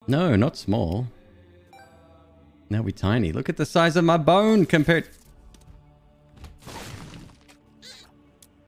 No, not small. Now we tiny. Look at the size of my bone compared...